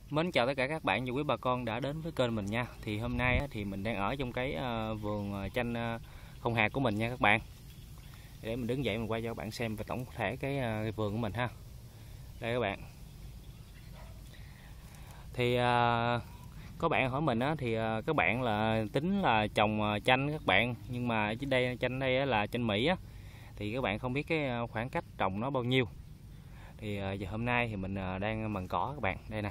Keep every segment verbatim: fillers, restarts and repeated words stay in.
Mến chào tất cả các bạn và quý bà con đã đến với kênh mình nha. Thì hôm nay thì mình đang ở trong cái vườn chanh không hạt của mình nha các bạn. Để mình đứng dậy mình quay cho các bạn xem về tổng thể cái, cái vườn của mình ha. Đây các bạn. Thì có bạn hỏi mình á, thì các bạn là tính là trồng chanh các bạn, nhưng mà ở đây chanh đây là chanh Mỹ á, thì các bạn không biết cái khoảng cách trồng nó bao nhiêu. Thì giờ hôm nay thì mình đang mần cỏ các bạn, đây nè.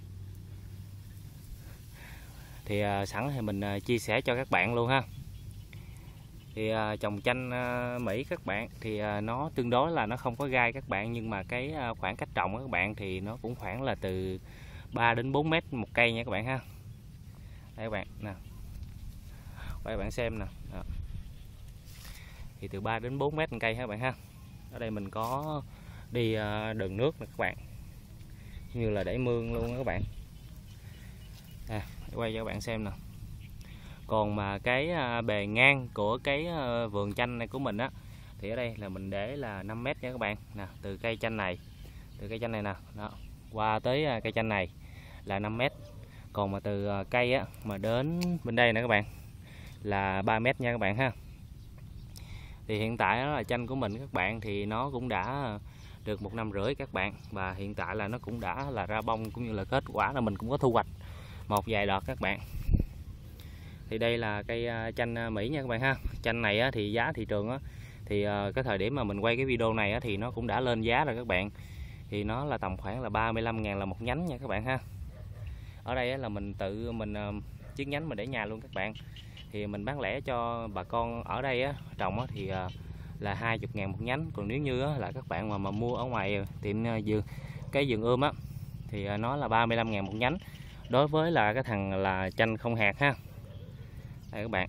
Thì uh, sẵn thì mình uh, chia sẻ cho các bạn luôn ha. Thì uh, trồng chanh uh, Mỹ các bạn thì uh, nó tương đối là nó không có gai các bạn, nhưng mà cái uh, khoảng cách trồng các bạn thì nó cũng khoảng là từ ba đến bốn mét một cây nha các bạn ha. Đây các bạn nè, các bạn xem nè. Đó. Thì từ ba đến bốn mét một cây ha các bạn ha. Ở đây mình có đi uh, đường nước nè các bạn, như là để mương luôn đó các bạn. À, quay cho các bạn xem nè. Còn mà cái bề ngang của cái vườn chanh này của mình á, thì ở đây là mình để là năm mét nha các bạn nè. Từ cây chanh này, từ cây chanh này nè đó, qua tới cây chanh này là năm mét. Còn mà từ cây á mà đến bên đây nè các bạn là ba mét nha các bạn ha. Thì hiện tại đó là chanh của mình các bạn thì nó cũng đã được một năm rưỡi các bạn, và hiện tại là nó cũng đã là ra bông cũng như là kết quả là mình cũng có thu hoạch một vài đợt các bạn. Thì đây là cây chanh Mỹ nha các bạn ha. Chanh này á, thì giá thị trường á, thì cái thời điểm mà mình quay cái video này á, thì nó cũng đã lên giá rồi các bạn. Thì nó là tầm khoảng là ba mươi lăm ngàn là một nhánh nha các bạn ha. Ở đây á, là mình tự mình chiết nhánh mình để nhà luôn các bạn. Thì mình bán lẻ cho bà con ở đây á, trồng á, thì là hai mươi ngàn một nhánh. Còn nếu như á, là các bạn mà, mà mua ở ngoài tiệm vườn cái vườn ươm á, thì nó là ba mươi lăm ngàn một nhánh. Đối với là cái thằng là chanh không hạt ha. Đây các bạn.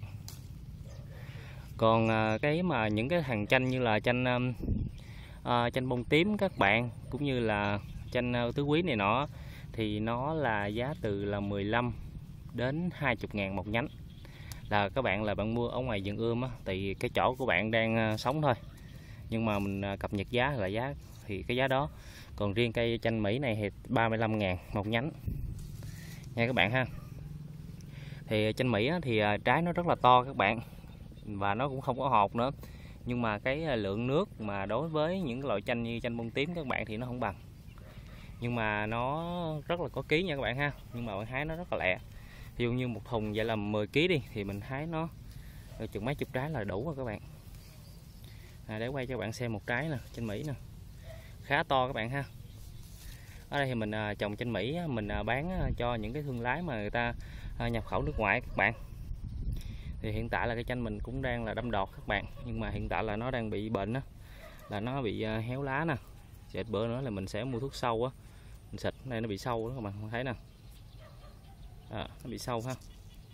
Còn cái mà những cái thằng chanh như là chanh uh, chanh bông tím các bạn, cũng như là chanh tứ quý này nọ, thì nó là giá từ là mười lăm đến hai mươi ngàn một nhánh. Là các bạn là bạn mua ở ngoài vườn ươm á, thì cái chỗ của bạn đang sống thôi. Nhưng mà mình cập nhật giá là giá thì cái giá đó. Còn riêng cây chanh Mỹ này thì ba mươi lăm ngàn một nhánh nha các bạn ha. Thì chanh Mỹ thì trái nó rất là to các bạn, và nó cũng không có hột nữa. Nhưng mà cái lượng nước mà đối với những loại chanh như chanh bông tím các bạn thì nó không bằng. Nhưng mà nó rất là có ký nha các bạn ha. Nhưng mà bạn hái nó rất là lẹ. Ví dụ như một thùng vậy là mười ký đi, thì mình hái nó chừng mấy chục trái là đủ rồi các bạn. À, để quay cho các bạn xem một trái nè, chanh Mỹ nè, khá to các bạn ha. Ở đây thì mình trồng chanh Mỹ mình bán cho những cái thương lái mà người ta nhập khẩu nước ngoài các bạn. Thì hiện tại là cái chanh mình cũng đang là đâm đọt các bạn, nhưng mà hiện tại là nó đang bị bệnh á, là nó bị héo lá nè. Xịt bữa nữa là mình sẽ mua thuốc sâu á, mình xịt đây nó bị sâu đó các bạn thấy nè. À, nó bị sâu ha.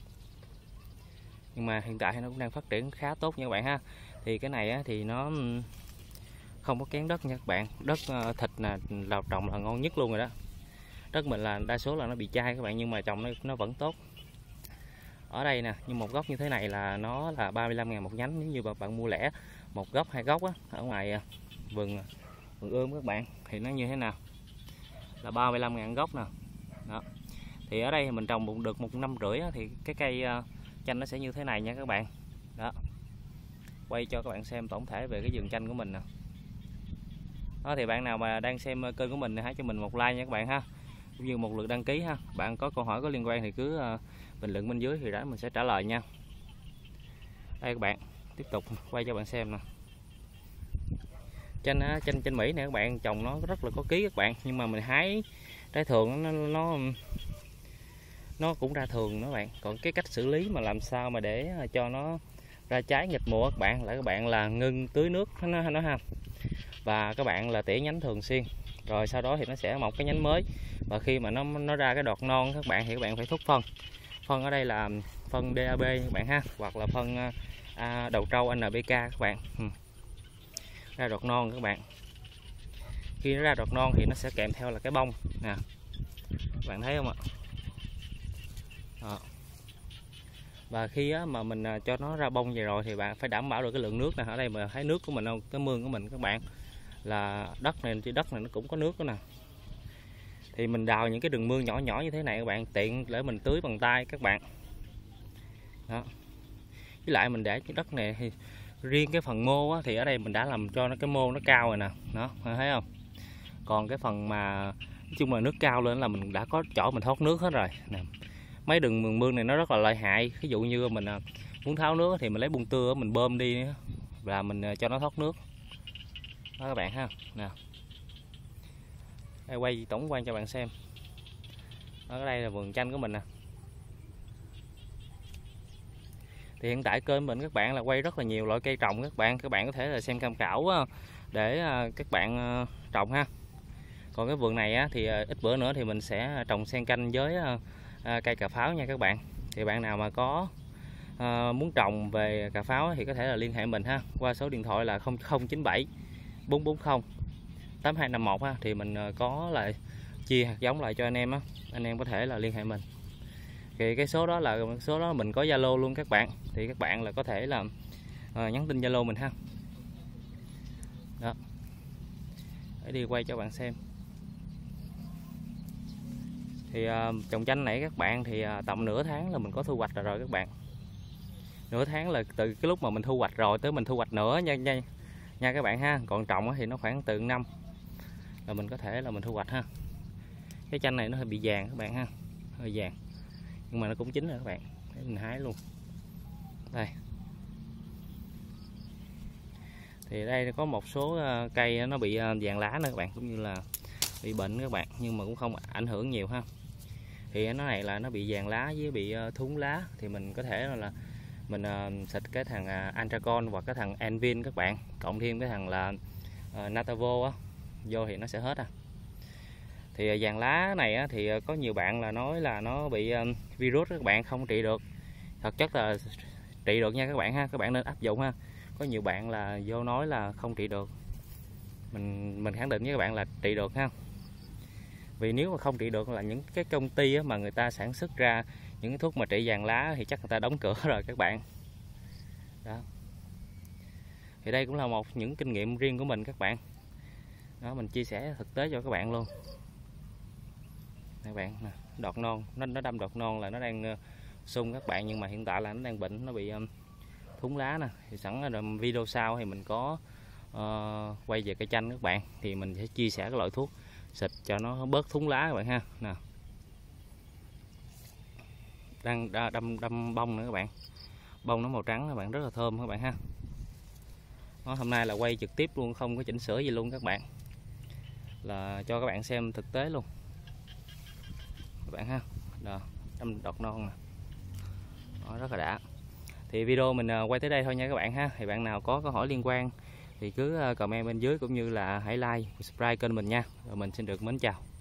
Nhưng mà hiện tại nó cũng đang phát triển khá tốt nha các bạn ha. Thì cái này á, thì nó không có kén đất nha các bạn. Đất thịt là lào trồng là ngon nhất luôn rồi đó. Đất mình là đa số là nó bị chai các bạn, nhưng mà trồng nó, nó vẫn tốt. Ở đây nè, như một gốc như thế này là nó là ba mươi lăm ngàn một nhánh. Nếu như bạn mua lẻ một gốc hai gốc á, ở ngoài vườn vườn ươm các bạn, thì nó như thế nào là ba mươi lăm ngàn gốc nè. Đó. Thì ở đây thì mình trồng được một năm rưỡi á, thì cái cây chanh nó sẽ như thế này nha các bạn. Đó. Quay cho các bạn xem tổng thể về cái vườn chanh của mình nè. Đó, thì bạn nào mà đang xem kênh của mình thì hãy cho mình một like nha các bạn ha, cũng như một lượt đăng ký ha. Bạn có câu hỏi có liên quan thì cứ bình luận bên dưới thì đó mình sẽ trả lời nha. Đây các bạn, tiếp tục quay cho bạn xem nè. Chanh chanh chanh Mỹ này các bạn, trồng nó rất là có ký các bạn, nhưng mà mình hái trái thường nó nó nó cũng ra thường đó các bạn. Còn cái cách xử lý mà làm sao mà để cho nó ra trái nghịch mùa các bạn, là các bạn là ngưng tưới nước nó nó ha, và các bạn là tỉa nhánh thường xuyên, rồi sau đó thì nó sẽ mọc cái nhánh mới. Và khi mà nó nó ra cái đọt non các bạn thì các bạn phải thúc phân. Phân ở đây là phân đê a bê các bạn ha, hoặc là phân à, đầu trâu en pê ca các bạn. Ừ. Ra đọt non các bạn. Khi nó ra đọt non thì nó sẽ kèm theo là cái bông nè, các bạn thấy không ạ? Đó. Và khi á, mà mình cho nó ra bông vậy rồi thì bạn phải đảm bảo được cái lượng nước nè. Ở đây mà thấy nước của mình không, cái mương của mình các bạn, là đất này, trên đất này nó cũng có nước đó nè. Thì mình đào những cái đường mương nhỏ nhỏ như thế này các bạn, tiện để mình tưới bằng tay các bạn. Đó. Với lại mình để cái đất này thì riêng cái phần mô á, thì ở đây mình đã làm cho nó cái mô nó cao rồi nè, đó thấy không? Còn cái phần mà nói chung là nước cao lên là mình đã có chỗ mình thoát nước hết rồi nè. Mấy đường mương này nó rất là lợi hại, ví dụ như mình muốn tháo nước thì mình lấy bung tưa mình bơm đi và mình cho nó thoát nước đó các bạn ha. Nè, đây quay tổng quan cho bạn xem. Ở đây là vườn chanh của mình nè. Thì hiện tại kênh mình các bạn là quay rất là nhiều loại cây trồng các bạn, các bạn có thể là xem tham khảo để các bạn trồng ha. Còn cái vườn này á, thì ít bữa nữa thì mình sẽ trồng xen canh với cây cà pháo nha các bạn. Thì bạn nào mà có à, muốn trồng về cà pháo thì có thể là liên hệ mình ha, qua số điện thoại là không không chín bảy bốn bốn không tám hai năm một ha. Thì mình có lại chia hạt giống lại cho anh em á, anh em có thể là liên hệ mình. Thì cái số đó là số đó mình có Zalo luôn các bạn, thì các bạn là có thể là à, nhắn tin Zalo mình ha. Đó, để đi quay cho bạn xem. Thì uh, trồng chanh này các bạn thì uh, tầm nửa tháng là mình có thu hoạch rồi, rồi các bạn. Nửa tháng là từ cái lúc mà mình thu hoạch rồi tới mình thu hoạch nữa nha nha, nha các bạn ha. Còn trồng thì nó khoảng từ năm là mình có thể là mình thu hoạch ha. Cái chanh này nó hơi bị vàng các bạn ha, hơi vàng nhưng mà nó cũng chín rồi các bạn, để mình hái luôn. Đây thì đây có một số cây nó bị vàng lá nữa các bạn, cũng như là bị bệnh các bạn, nhưng mà cũng không ảnh hưởng nhiều ha. Thì nó này là nó bị vàng lá với bị thún lá, thì mình có thể là mình uh, xịt cái thằng uh, Antracon hoặc cái thằng Envin các bạn, cộng thêm cái thằng là uh, Natavo á vô thì nó sẽ hết à. Thì uh, vàng lá này á, thì uh, có nhiều bạn là nói là nó bị uh, virus các bạn, không trị được. Thật chất là trị được nha các bạn ha, các bạn nên áp dụng ha. Có nhiều bạn là vô nói là không trị được, mình mình khẳng định với các bạn là trị được ha. Vì nếu mà không trị được là những cái công ty á, mà người ta sản xuất ra những cái thuốc mà trị vàng lá thì chắc người ta đóng cửa rồi các bạn. Đó. Thì đây cũng là một những kinh nghiệm riêng của mình các bạn. Đó, mình chia sẻ thực tế cho các bạn luôn. Các bạn nè, đọt non, nó nó đâm đọt non là nó đang uh, sung các bạn, nhưng mà hiện tại là nó đang bệnh, nó bị um, thún lá nè. Thì sẵn là video sau thì mình có uh, quay về cây chanh các bạn, thì mình sẽ chia sẻ cái loại thuốc xịt cho nó bớt thún lá các bạn ha. Nè, đang đâm đâm bông nữa các bạn, bông nó màu trắng các bạn, rất là thơm các bạn ha. Đó, hôm nay là quay trực tiếp luôn, không có chỉnh sửa gì luôn các bạn, là cho các bạn xem thực tế luôn các bạn ha. Đó, đâm đọt non nè. Đó, rất là đã. Thì video mình quay tới đây thôi nha các bạn ha. Thì bạn nào có câu hỏi liên quan thì cứ comment bên dưới, cũng như là hãy like, subscribe kênh mình nha. Rồi mình xin được mến chào.